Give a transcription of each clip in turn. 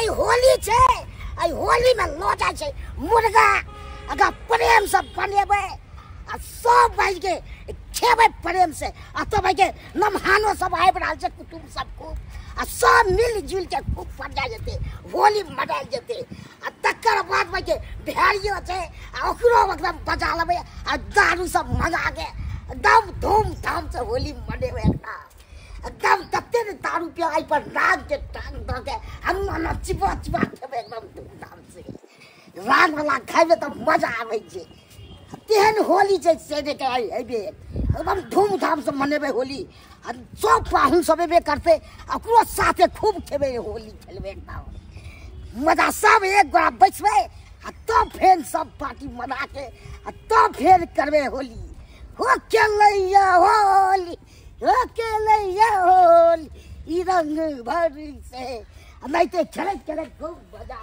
आई होली छे आई होली में लोटा छे मुर्गा अगर प्रेम से बनेबे आ सब भाई के खेबे प्रेम से आ तो भाई के नमहानो सब आबि रहल छे कुटुम सब खूब आ सब मिल जुल के खूब पजा जेते होली मनायल जेते आ तकर बाद भाई के भेड़ियो छे आ ओकरो एकदम बजा लेबे आ दारू सब मंगा के एकदम धूमधाम से होली मनेबे एकदम तत्ते दारू पिया आई पर राग के टांग द के हम चिपा चिपा खेबे एकदम धूमधाम से राग वाला खाइबे तो मजा आवे छे तेहन होली छे से दे के आई एबे एकदम धूमधाम से मनेबे होली आ सब पाहुन सब एबे करते ओकरो साथे खूब खेबे होली खेलबे एकदम मजा सब एक गोरा बैठबे आ तब फेर सब पार्टी मना के आ तब फेर करबे होली हो केलैया होली हो केलैया होली ई रंग भरी से नहीं तो खेलत खेलत खूब मजा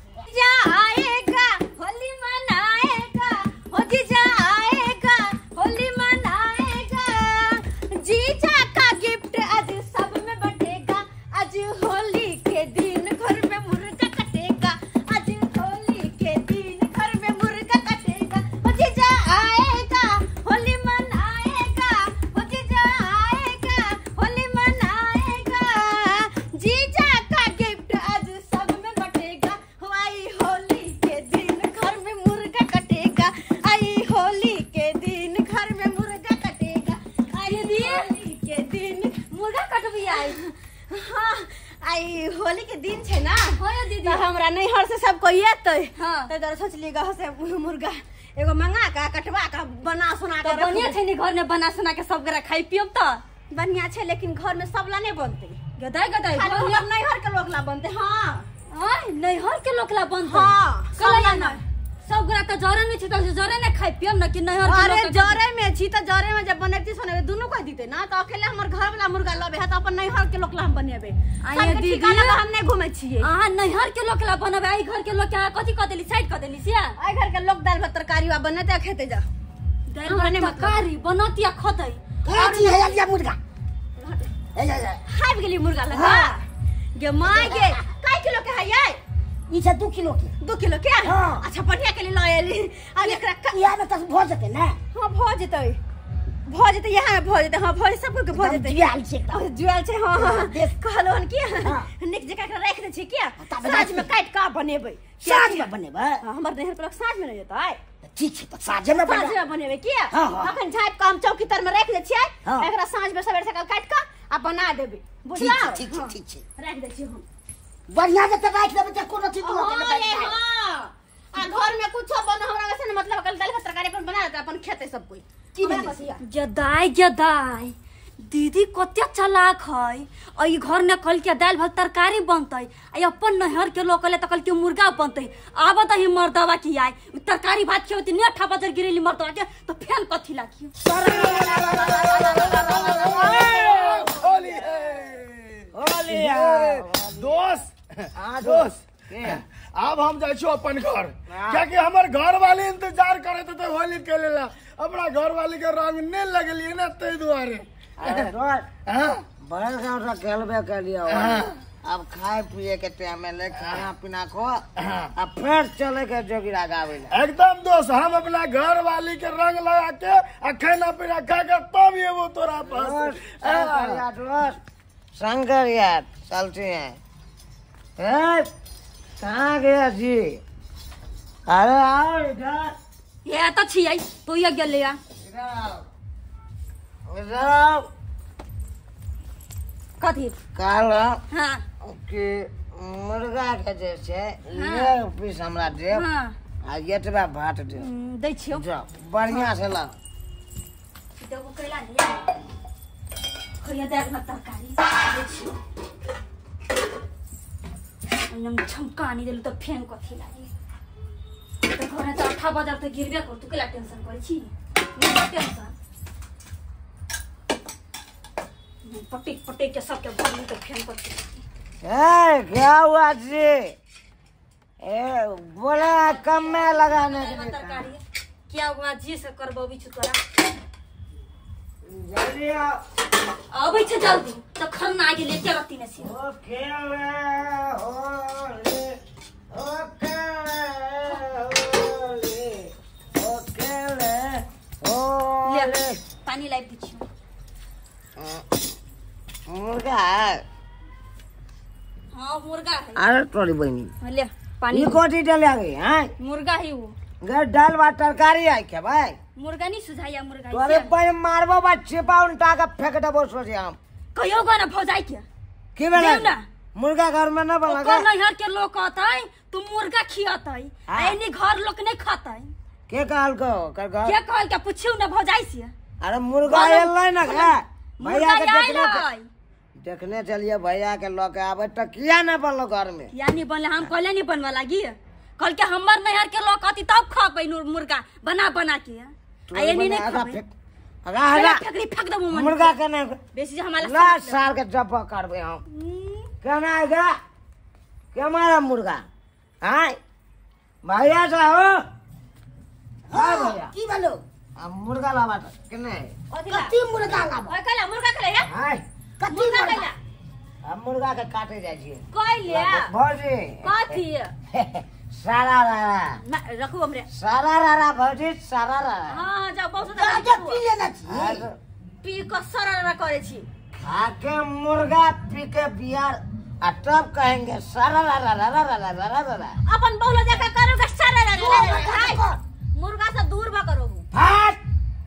आएगा होली मनाएगा हो जीजा आएगा होली मनाएगा जीजा का गिफ्ट आज सब में बटेगा आज होली के दिन घर में मुर्गा कटेगा आज होली के दिन घर में मुर्गा कटेगा हो जीजा आएगा होली मनाएगा हो जीजा आएगा होली मनाएगा जीजा का गिफ्ट आज सब में बटेगा आई होली के दिन घर में मुर्गा कटेगा आई होली के दिन घर में मुर्गा कटेगा आई होली के दिन मुर्गा कटबी आई हाँ आई होली के दिन छे ना दीदी तो हमरा नैहर से सब कोई एतै तो इधर सोचली गह से मुर्गा एगो मंगा का कटवा का बना सुना के बढ़िया छे नी घर में बना सुना के सब गोरा खाई पियब त बढ़िया छे लेकिन घर में सबला नहीं बनते गदाई गदाई नैहर के लोग ला बनते हां नैहर के लोकला बंद हां कला ना सब गोरा त जरे में छी त जरे ने खाइ पियम न कि नैहर के अरे जरे में छी त जरे में जब बनैती सोने दुनु कह दिते ना त अकेले हमर घर वाला मुर्गा लबे है त अपन नैहर के लोकला हम बनेबे आये दीदी हम नहीं घुमै छिए हां नैहर के लोकला बनबे आई घर के लोग के कथि क देली साइड क देली सिया आई घर के लोग दाल भात तरकारी वा बनते खेते जा दाल बने तरकारी बनतिया खतै कथि है या मुर्गा हाइब गेली मुर्गा लगा गे माय गे काय किलो के है ये ई छ 2 किलो के 2 किलो के अच्छा बढ़िया के लिए लायली अब एकरा या में त भ जते ना हां भ जते यहां भ जते हां भ सब के भ जते जुआल छे जुआल छे हां कहलो हन की निक जका के रख दे छी क्या साँझ में काट का बनेबे साँझ में बनेबे हमर देहर पर साँझ में नहीं जतै ठीक छै त साँझ में बनेबे क्या अखन झाप काम चौकी तर में रख दे छियै एकरा साँझ में सवेरे सकाल काट का आ बना देबे बुझला ठीक छै रख दे छी हम बढ़िया से राख देबे त कोनो चीज न हां आ घर में कुछ बन हमरा वैसे न मतलब कल दाल भात तरकारी अपन बना देते अपन खेते सब कोई की बसिया जदाई दीदी कते चालाक है और ई घर में कल के दाल भात तरकारी बनतै आ अपन नहर के लोग कले त कल के मुर्गा बनतै आबा त ही मर्दवा की आय तरकारी भात खेवती ने ठा बजर गिरेली मर्दवा के तो फेन कथि लागी होली दोस्त अब हम जाय छो अपन घर क्या कि हमर घर वाले इंतजार करे तो होली के लेला अपना घर वाले के रंग नहीं लगलिए ना ते दुआरे अरे दोस्त बड़े गांव से खेलबे के लिए अब खाए पिए के टाइम में ले खाना पीना खो अब फिर चले के जोगिरा गावे एकदम दोस्त हम अपना घर वाली के रंग लगा के खाना पीना खा के तब ये वो तोरा पास दोस्त शंकर यार चलते हैं कहाँ गया जी अरे आओ इधर ये तो छियै तू ये गेले या इधर कथि काल हां कि मुर्गा के जैसे ये पीस हमरा दे हां आ एतबा भात दे दै छियो बढ़िया से ला देखो कैला दिया खरिया दे मत तरकारी दै छियो नम छमकानी देलु तो फेन कथि लागी तो घरे त 8 बजे त गिरबे कर तू केला टेंशन करै छी नहीं टेंशन पटेक के सबके भरली तो फेन कथि क्या हुआ जी बोला कम में लगाने के लिए तरकारी क्या हुआ जी से करबो बिछु तोरा जल्दी आबै छ जल्दी त खन्ना आगे लेके रती ने से ओ खेल हो मुर्गा है। अरे तोरी बहनी ले पानी ये कोठी डले आ गई हैं मुर्गा ही वो घर दाल भात तरकारी है क्या भाई मुर्गा नहीं सुझाया मुर्गा तोरे पर मारबो बा छिपा उनटा के फेंक देबो सोचे हम कहियो गाना भौजाई के की बेला देव ना मुर्गा घर में न बना ओकर नैहर के लोग कहतै तू मुर्गा खियातै एनी घर लोग नहीं खातै के कहल को कर के कहल के पूछियो ना भौजाई से अरे मुर्गा एलै ना का भैया के मुर्गा देखने चलिए भैया के लोग आवे तो किया ना बनलो घर में या नहीं बनले हम कहले नहीं बनवा लागी कल के हमर नैहर के लोग कहती तब खाबै मुर्गा बना बना के आ एनी नहीं खाबै अगा फेकड़ी फेंक दबो मुर्गा के नहीं बेसी जे हमारा ला साल के जब करबे हम कहना आएगा के हमारा मुर्गा हां भैया साहब हां भैया की बोलो अब मुर्गा लावा केने कथी मुर्गा लावा ओए कला मुर्गा कले है हां कथी मुर्गा मुर्गा कला अब मुर्गा के काटे जाय छी कोई ले भौजी कथी सारा रारा रखू हमरे सारा रारा भौजी सारा रारा हां जा बहुत जा पी लेना छी पी को सरर करे छी खा के मुर्गा पी के बियार आ तब कहेंगे सारा रारा रारा रारा रारा रारा अपन बौला देखा करोगे सरर मुर्गा से दूर बा करो फाट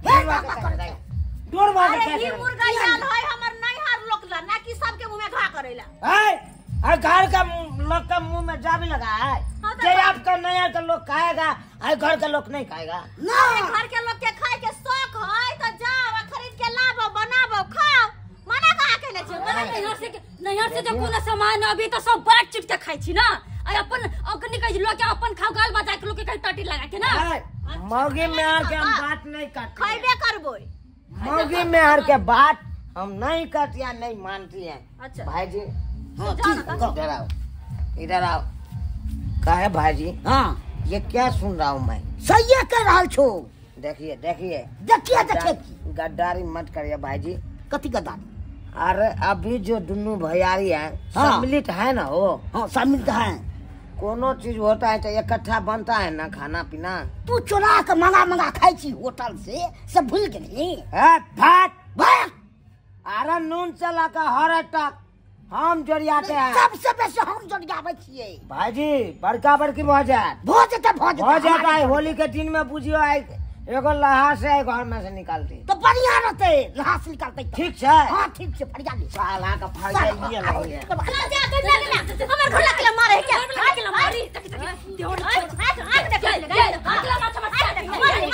दूर भाग अरे ई मुर्गा याल है हमर नैहर लोग ला ना कि सबके मुंह में घा करेला है घर का लोग का मुंह में जाबी लगा है जे आपका नया का लोग खाएगा है घर का लोग नहीं खाएगा ना घर के लोग के खाए के शौक है तो जाओ खरीद के लाबो बनाबो खाओ मना कहा के ले छ नैहर से जो कोनो सामान अभी तो सब बाट चिप के खाई छी ना आ अपन अखनी कह लोग के अपन खाओ गाल बजा के लोग के कहीं टटी लगा के ना मौगी में हर के हम बात नहीं करते खाइबे करबो मौगी में हर के बात हम नहीं करती हैं नहीं मानती हैं अच्छा भाई जी हां इधर आओ काहे भाई हां ये क्या सुन रहा हूँ मैं सही कह रहल छो देखिए देखिए देखिए देखिए गद्दारी मत करिए भाई जी कथी गद्दारी अरे अभी जो दुनू भैयारी है हाँ। सम्मिलित है ना वो हां सम्मिलित है कोनो चीज होता है तो इकट्ठा बनता है ना खाना पीना तू चुरा के मंगा खाई छी होटल से सब भूल गेली है भात भाई अरे नून चला का हर तक हम जोड़ियाते हैं सबसे बेसी हम जोड़ियाबे छिए भाईजी बड़का बड़की भौजात भौजात है होली के दिन में बुझियो आई एगो लहा से घर में से निकालती तो बढ़िया रहते लहास निकालते ठीक है हां ठीक है बढ़िया ले साला का फायदा ये लगे जा तो लगला हमर घर लगे मारे क्या लगे मारी देवर अगला माथा मार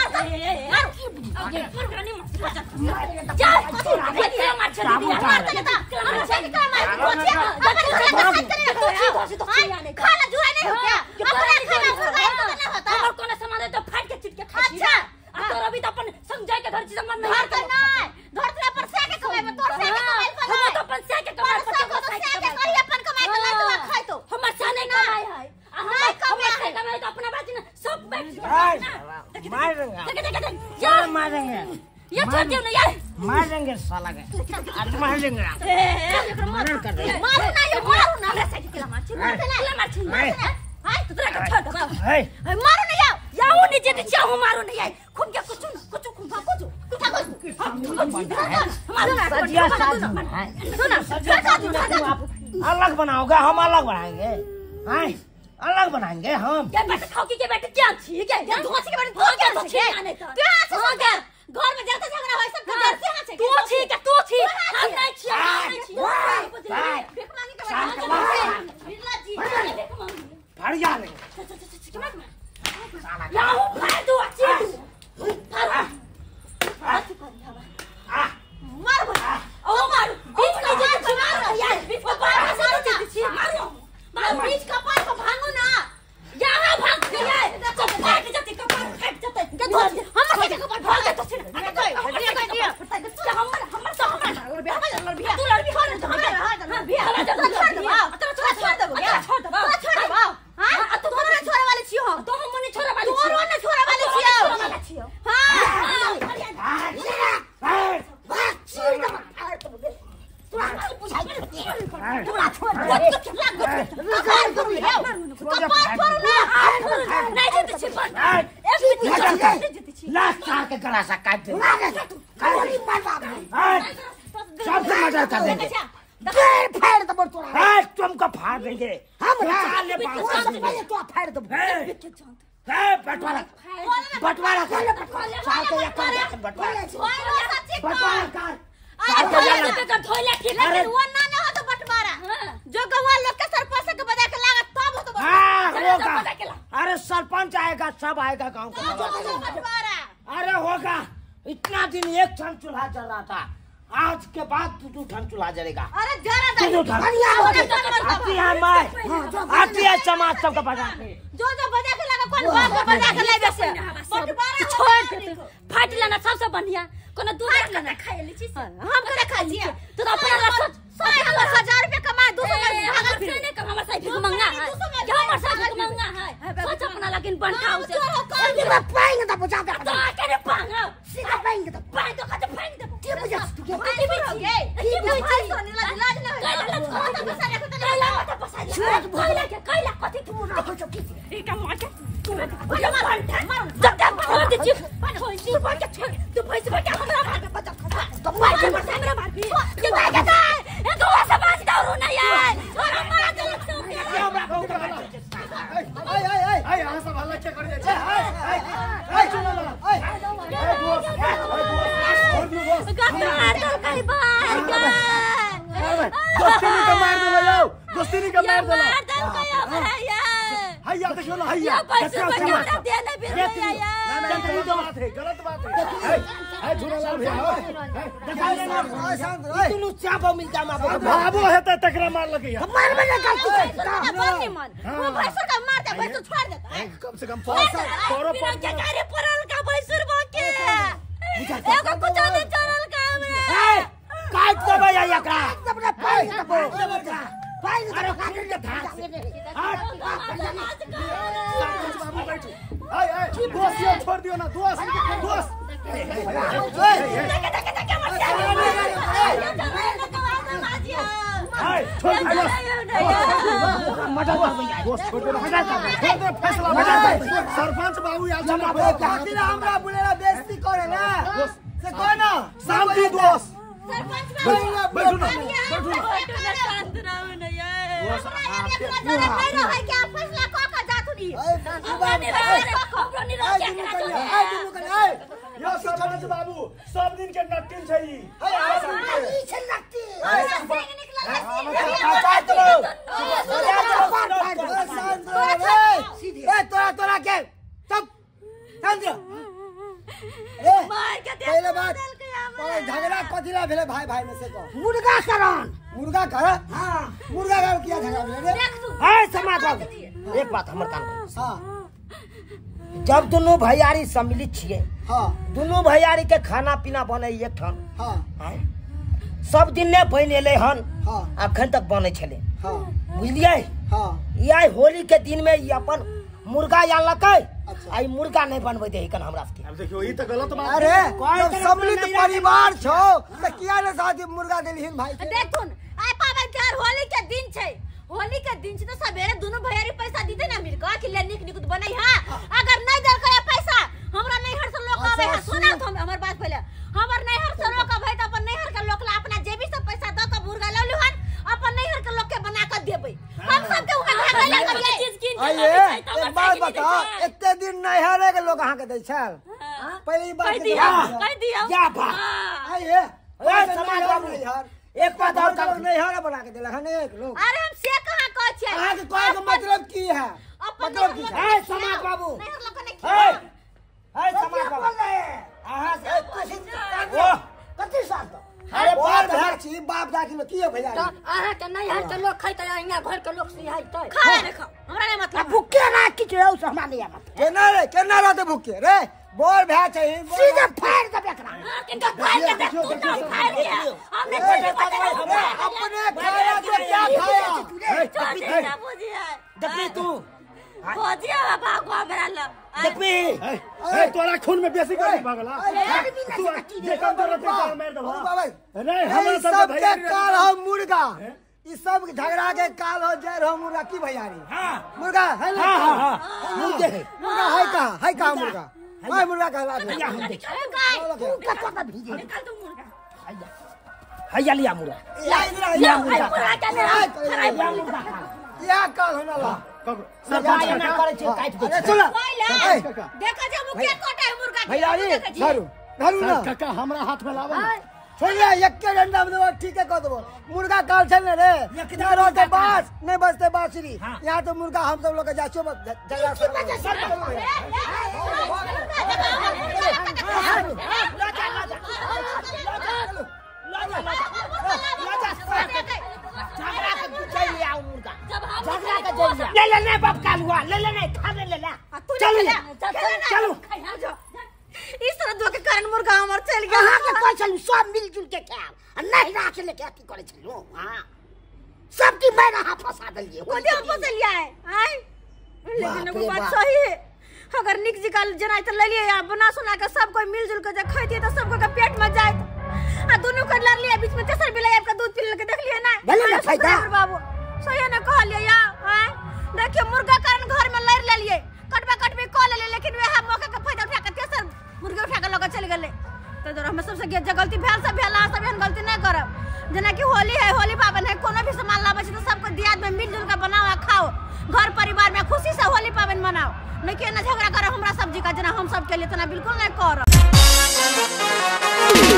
जा अगला माथा खाना जुआ नहीं हो क्या अपना खाना सामान तो फाट के चिटके अच्छा और अभी तो अपन समझाई के घर चीज मन नहीं करना घर से पर से के कमाई में तोर से के कमाई पर हम तो अपन से के कमाई पर से के करी अपन कमाई के ला तो खाई तो हमर से नहीं कमाई है नहीं कमाई तो अपना बात ना सब बैठ मारेंगे यार मारेंगे ये छोड़ दियो ना यार मारेंगे साला के आज मारेंगे मारो कर दे मारो ना ये मारो ना ले से के मार हां तो तेरा का छोड़ दो है मारो ना याओ नीचे तो चाहो मारो ना यार खून क्या कुछ खून सजिया अलग बनाओगे हम अलग बनाएंगे हैं अलग बनाएंगे हम क्या बेटा खाओ की बेटा क्या ठीक है यार धोसी के बेटा भाग क्या तू आने घर में जाता झगड़ा होय सब घर से हां तू ठीक है तू ठीक हम नहीं छी देख मांगी के बिरला जी देख मांगी फड़ जा ले याओ फाड़ दो अच्छी मार ओ मार बीच में जा मार यार मारो बीच का पार को भागो ना यहाँ भाग गया तो फाट जाते कपार फाट जाते हम के कपार भाग जाते तो हमर तू लड़की हो ना हां भी हमरा छोड़ दो छोड़ दो हां तो तोरा छोड़े वाले छियो तो हम मने छोड़े वाले छियो तोरो ने छोड़े वाले छियो सबसे मजा कर देंगे तुमको फाड़ देंगे हम चाल ले पाँच साल पहले तो फाड़ दो बंटवारा बंटवारा कर चाल के एक कर बंटवारा बंटवारा कर अरे वो ना हो तो बंटवारा जो गवा लोग के सरपंच के बजा के लागा तब हो तो होगा। अरे सरपंच आएगा सब आएगा गांव का बंटवारा। अरे होगा। इतना दिन एक ठन चूल्हा जल रहा था, आज के बाद 2 ठन चूल्हा जलेगा। अरे जरा आती है समाज सबका बजा के जो बजा के लगा कौन बाप को बजा के ले जैसे बंटवारा छोड़ फाट लेना सबसे बढ़िया कोनो दूध लेना खाए ली चीज हम करे खा लिए तो अपना लसत 1000 रुपया कमाए 200 में भागा फिर नहीं कम हमार साइड को मंगा है क्या हमार साइड को मंगा है सोच अपना लेकिन बनठाओ से मैं पाएंगे तो बचा दे तो करे पांगा सीधा पाएंगे तो पाए तो खाते फेंक दे के बजा तू के ये भाई सोनी लाज ना कैला तो पैसा रखो तो कैला मत पसा कैला कथि तू रखो छ किसी ए का मार के तू मार जब तक मार दे चिप होई सी मार के तू पैसे क्या हमरा मार के पता तो मार के हमरा मार के ये भाई के ए तो ऐसा बात दारू नहीं है और मार दे आई यहाँ सब हल्ला क्या कर जाए आई चलो दोस्ती नहीं का मार दो हैया देखो ना हैया गलत बात है झूला भैया तुनु चाबो मिलता मा बाबू है त तकरा मार लगे मार में का नहीं मन वो पैसा का मार दे भाई तो छोड़ दे कम से कम पैसा करो क्या करे परल का भैसुर बाके एगो कुछ दे चलल का हमरे काट दे भैया एकरा अपना पाएंगे तो पाएंगे तो काट के था बाबू बैठो दोस्त ये छोड़ दियो ना दोस्त सरपंच बाबू हमरा बुलेला बेइज्जती करे ना से कोन शांति दोस्त बैठो ना शांत रहो ना यार क्या फैसला को का जातु दी यो सरपंच बाबू सब दिन के नट्टिन छै ई ई छै नट्टी तोरा के तब चंद्र मार के दे पहले बात झगड़ा कथिला भेले भाई भाई में से कहो मुर्गा करन मुर्गा कर हां मुर्गा कर किया झगड़ा भेले है समाज बाबू एक बात हमर कान हां जब दोनों भैयारी सम्मिलित छिए हां दोनों भैयारी के खाना पीना बने एक ठन हां सब दिन ने बनेले हन हां अखन तक बने छले हां बुझलिए हां ये होली के दिन में ये अपन मुर्गा या लकै अच्छा। आई मुर्गा नहीं बनबै दे कन हमरा के अब देखियो ई त गलत बात अरे जब सम्मिलित परिवार छो त किया ने साथी मुर्गा देलिहिन भाई के देखुन आय पावन के होली के दिन छै होली के दिन छै तो सवेरे दोनों भैयारी पैसा दीते ना मिलका कि ले निक निक बनई हां अगर नहीं दल के पैसा हमरा नैहर से लोग आवे है सुना तो हमर बात पहले हमर नैहर से लोग आवे त अपन नैहर के लोग ला अपना जेबी से पैसा द के मुर्गा ल लुहन अपन नैहर के लोग के बना के देबै हम सब के उहे भागले करिए चीज किन आइए एक बात बता एते दिन नैहरे के लोग अहाँ के दै छै पहली बात कह दिया या बा आइए ओए समाज बाबू एक बात और कर नैहरे बना के देलक हन एक लोग अरे हम से कहां कह छै अहाँ के कहे के मतलब की है मतलब की है है समाज बाबू नैहर लोग ने है समाज बाबू आहा से ओ कथि साथ अरे बात बात है छी बाप दादी लोग की है भैया आहा के नहीं हर के लोग खैते यहाँ घर के लोग सिहाइते खाए रे खा हमरा नहीं मतलब भूखे ना किछ हो से हमरा नहीं मत केना रहते भूखे रे बोल भै छै सीधे फाड़ दे एकरा इनका भाई के देख तू ना फाड़ दिया हमने कोई अपने खाना को क्या खाया छोड़ बुझिया देखी तू बुझिया बाबा मेरा लो देखी ए तोरा खून में बेसी कर पागल तू जे काम कर रहे तो मार दबा बाबा नहीं हमरा ई सब सब भैया के काल हो मुर्गा ई सब झगड़ा के काल हो जय हो मुर्गा की भैयारी हां मुर्गा है ना हां हां मुर्गा है कहां मुर्गा है मुर्गा कहला दे हम देख तू कतना भीजे निकाल दो मुर्गा हैया लिया मुर्गा या इधर या आ मुर्गा मुर्गा क्या ले हैया मुर्गा या काल होना ला सफाई ना करे छै काट दे। अरे सुन देखा जे मुखिया कोटा है मुर्गा के। भैया रे धरू धरू ना काका हमरा हाथ में लावा छोड़िया एक के डंडा में देबो ठीक है कह देबो मुर्गा काल छै ने रे ना रोते बास नहीं बजते बांसुरी यहां तो मुर्गा हम सब लोग के जाचो जगह ले ले बाप काल हुआ ले ले खा ले ले चलो इस तरह दो के कारण मुर्गा हमर चल गया। कहां के कोई चलू सब मिलजुल के खाब नहीं राख ले के की करे चलू हां सबकी मैं रहा फंसा दलिए कोते हम फसलिया है हैं लेकिन एगो बात सही है अगर निक जी का जनाई त ले लिए या बना सुना के सब कोई मिलजुल के जे खैती त सबको के पेट में जाए आ दोनों कर लड़ लिया बीच में तेसर बिलाई आपका दूध पी के देख लिए ना भले ना फायदा बाबू सही ना कह लिया या हैं देखिए मुर्गा कारण घर में लड़ ले लिए कटबा कटबी कह ले लेकिन वह मौका के फायदा उठा के तेसर मुर्गा उठा के लगा चल गेले तो जरा हम सबसे गलती भेल सब भेला सब एहन गलती नहीं करब जना कि होली है होली पावन है कोनो भी सामान लावे छै तो सबको दियाद में मिलजुल के बनाओ खाओ घर परिवार में खुशी से होली पावन मनाओ नहीं कि ना झगड़ा करे हमरा सब्जी का जना हम सब के लिए तना बिल्कुल नहीं करब।